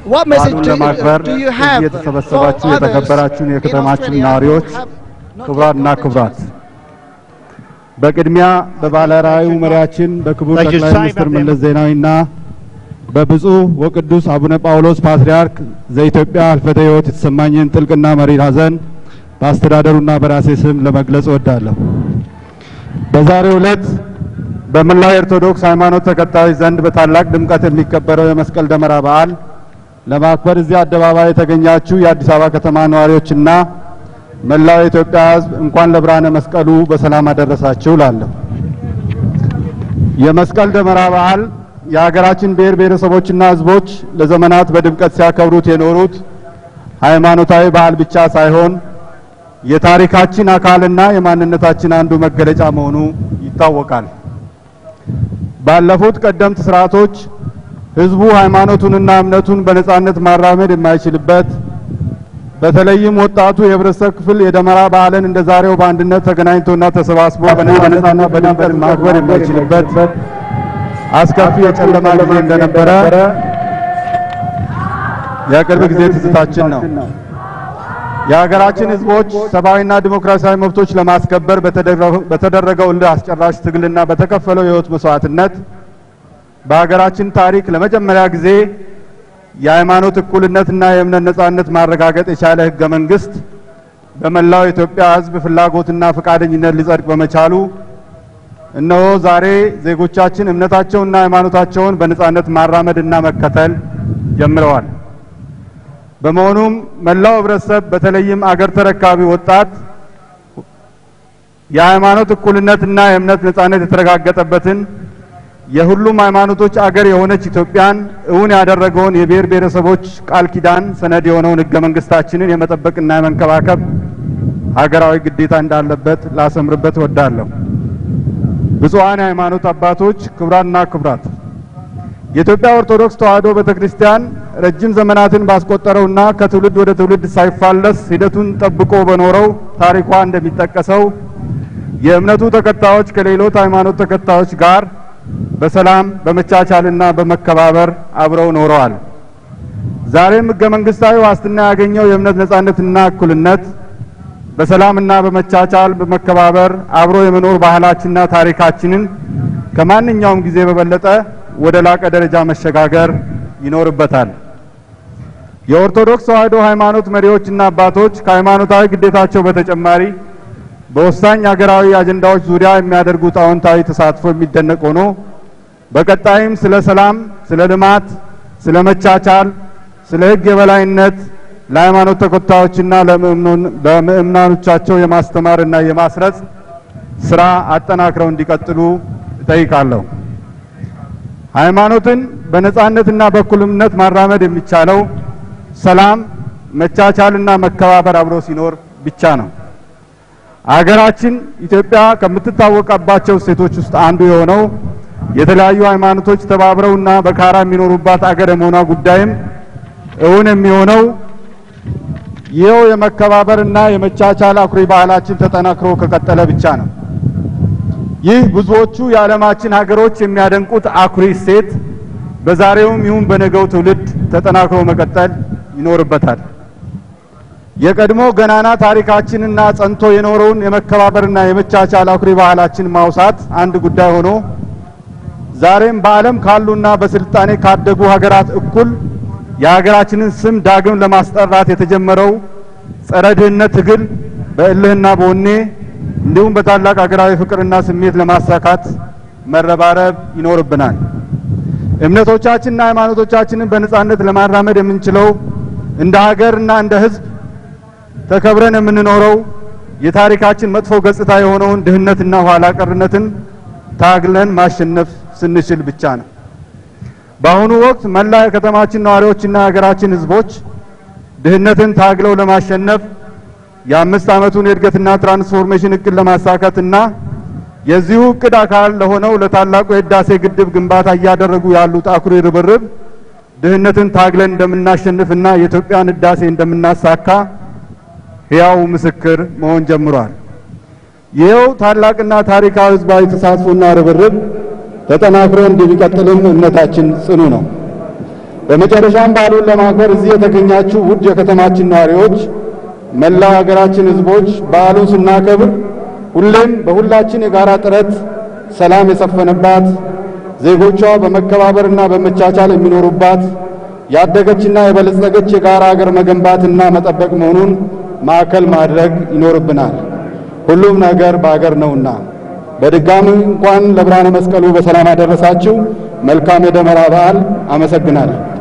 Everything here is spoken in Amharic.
What message do you have የተሰበሰባችሁ የተከበራችሁ የከተማችን ነዋሪዎች ክቡራንና ክቡራት በቅድሚያ በባለራዕዩ መሪያችን በክቡር ጠቅላይ ሚኒስትር መለስ ዜናዊና በብፁዕ ወቅዱስ አቡነ ጳውሎስ ፓትርያርክ ዘኢትዮጵያ ህልፈተ ሕይወት የተሰማኝን ጥልቅና መሪር ሐዘን በአስተዳደሩና በራሴ ስም ለመግለጽ እወዳለሁ። በዛሬው ዕለት በመላው ኦርቶዶክስ ሃይማኖት ተከታዮች ዘንድ በታላቅ ድምቀት የሚከበረው የመስቀል ደመራ በዓል ለማክበር እዚህ አደባባይ የተገኛችሁ የአዲስ አበባ ከተማ ነዋሪዎችና መላው የኢትዮጵያ ሕዝብ እንኳን ለብርሃነ መስቀሉ በሰላም አደረሳችሁ እላለሁ። የመስቀል ደመራ በዓል የሀገራችን ብሔር ብሔረሰቦችና ሕዝቦች ለዘመናት በድምቀት ሲያከብሩት የኖሩት ሃይማኖታዊ በዓል ብቻ ሳይሆን የታሪካችን አካልና የማንነታችን አንዱ መገለጫ መሆኑ ይታወቃል። ባለፉት ቀደምት ስርዓቶች ህዝቡ ሃይማኖቱንና እምነቱን በነጻነት ማራመድ የማይችልበት በተለይም ወጣቱ የህብረተሰብ ክፍል የደመራ በዓልን እንደዛሬው በአንድነት ተገናኝቶና ተሰባስቦ በነጻነትና በድምቀት ማክበር የማይችልበት አስከፊ የጨለማ ጊዜ እንደነበረ የቅርብ ጊዜ ትዝታችን ነው። የሀገራችን ህዝቦች ሰብአዊና ዲሞክራሲያዊ መብቶች ለማስከበር በተደረገው እልህ አስጨራሽ ትግልና በተከፈለው የህይወት መስዋዕትነት በሀገራችን ታሪክ ለመጀመሪያ ጊዜ የሃይማኖት እኩልነትና የእምነት ነጻነት ማረጋገጥ የቻለ ህገ መንግስት በመላው ኢትዮጵያ ህዝብ ፍላጎትና ፈቃደኝነት ሊጸድቅ በመቻሉ እነሆ ዛሬ ዜጎቻችን እምነታቸውንና ሃይማኖታቸውን በነጻነት ማራመድና መከተል ጀምረዋል። በመሆኑም መላው ህብረተሰብ በተለይም አገር ተረካቢ ወጣት የሃይማኖት እኩልነትና የእምነት ነጻነት የተረጋገጠበትን የሁሉም ሃይማኖቶች አገር የሆነች ኢትዮጵያን እውን ያደረገውን የብሔር ብሔረሰቦች ቃል ኪዳን ሰነድ የሆነውን ህገ መንግስታችንን የመጠበቅና የመንከባከብ ሀገራዊ ግዴታ እንዳለበት ላሰምርበት እወዳለሁ። ብፁዓን የሃይማኖት አባቶች፣ ክቡራንና ክቡራት፣ የኢትዮጵያ ኦርቶዶክስ ተዋሕዶ ቤተክርስቲያን ረጅም ዘመናትን ባስቆጠረውና ከትውልድ ወደ ትውልድ ሳይፋለስ ሂደቱን ጠብቆ በኖረው ታሪኳ እንደሚጠቀሰው የእምነቱ ተከታዮች ከሌሎች ሃይማኖት ተከታዮች ጋር በሰላም በመቻቻልና በመከባበር አብረው ኖረዋል። ዛሬም ህገ መንግስታዊ ዋስትና ያገኘው የእምነት ነጻነትና እኩልነት በሰላምና በመቻቻል በመከባበር አብሮ የመኖር ባህላችንና ታሪካችንን ከማንኛውም ጊዜ በበለጠ ወደ ላቀ ደረጃ መሸጋገር ይኖርበታል። የኦርቶዶክስ ተዋሕዶ ሃይማኖት መሪዎችና አባቶች ከሃይማኖታዊ ግዴታቸው በተጨማሪ በወሳኝ ሀገራዊ አጀንዳዎች ዙሪያ የሚያደርጉት አዎንታዊ ተሳትፎ የሚደነቅ ሆኖ በቀጣይም ስለ ሰላም፣ ስለ ልማት፣ ስለ መቻቻል፣ ስለ ህግ የበላይነት ለሃይማኖት ተከታዮችና ለምእምናኖቻቸው የማስተማርና የማስረጽ ስራ አጠናክረው እንዲቀጥሉ እጠይቃለሁ። ሃይማኖትን በነጻነትና በእኩልነት ማራመድ የሚቻለው ሰላም፣ መቻቻልና መከባበር አብሮ ሲኖር ብቻ ነው። አገራችን ኢትዮጵያ ከምትታወቅባቸው እሴቶች ውስጥ አንዱ የሆነው የተለያዩ ሃይማኖቶች ተባብረውና በጋራ የሚኖሩባት አገር የመሆኗ ጉዳይም እውን የሚሆነው ይኸው የመከባበርና የመቻቻል አኩሪ ባህላችን ተጠናክሮ ከቀጠለ ብቻ ነው። ይህ ብዙዎቹ የዓለማችን ሀገሮች የሚያደንቁት አኩሪ እሴት በዛሬውም ይሁን በነገው ትውልድ ተጠናክሮ መቀጠል ይኖርበታል። የቀድሞ ገናና ታሪካችንና ጸንቶ የኖረውን የመከባበርና የመቻቻል አኩሪ ባህላችን ማውሳት አንድ ጉዳይ ሆኖ ዛሬም በዓለም ካሉና በስልጣኔ ካደጉ ሀገራት እኩል የሀገራችንን ስም ዳግም ለማስጠራት የተጀመረው ጸረ ድህነት ትግል በእልህና በወኔ እንዲሁም በታላቅ ሀገራዊ ፍቅርና ስሜት ለማሳካት መረባረብ ይኖርብናል። እምነቶቻችንና ሃይማኖቶቻችንን በነጻነት ለማራመድ የምንችለው እንደ ሀገርና እንደ ህዝብ ተከብረን የምንኖረው የታሪካችን መጥፎ ገጽታ የሆነውን ድህነትና ኋላ ቀርነትን ታግለን ማሸነፍ ስንችል ብቻ ነው። በአሁኑ ወቅት መላ የከተማችን ነዋሪዎችና የሀገራችን ህዝቦች ድህነትን ታግለው ለማሸነፍ የ5 ዓመቱን የእድገትና ትራንስፎርሜሽን እቅድ ለማሳካትና የዚሁ እቅድ አካል ለሆነው ለታላቁ የህዳሴ ግድብ ግንባታ እያደረጉ ያሉት አኩሪ ርብርብ ድህነትን ታግለን እንደምናሸንፍና የኢትዮጵያን ህዳሴ እንደምናሳካ ሕያው ምስክር መሆን ጀምሯል። ይኸው ታላቅና ታሪካዊ ህዝባዊ ተሳትፎና ርብርብ ተጠናክሮ እንዲቀጥልም እምነታችን ጽኑ ነው። በመጨረሻም በዓሉን ለማክበር እዚህ የተገኛችሁ ውድ የከተማችን ነዋሪዎች፣ መላው ሀገራችን ህዝቦች በዓሉን ስናከብር ሁሌም በሁላችን የጋራ ጥረት ሰላም የሰፈነባት ዜጎቿ በመከባበርና በመቻቻል የሚኖሩባት ያደገችና የበለጸገች የጋራ ሀገር መገንባትና መጠበቅ መሆኑን ማዕከል ማድረግ ይኖርብናል። ሁሉም ነገር በሀገር ነውና። በድጋሚ እንኳን ለብርሃነ መስቀሉ በሰላም አደረሳችሁ። መልካም የደመራ በዓል። አመሰግናለሁ።